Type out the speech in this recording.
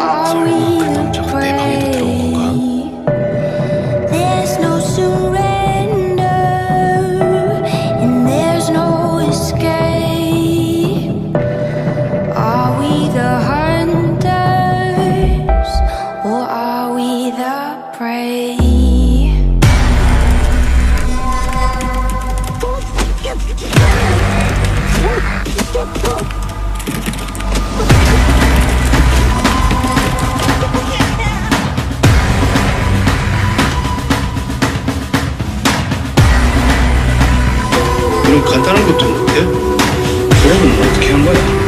설마 그 남자가 내 방에도 들어온 건가? There's no surrender and there's no escape. Are we the hunters or are we the prey? 이런 간단한 것도 못해? 그러면 어떻게 한 거야?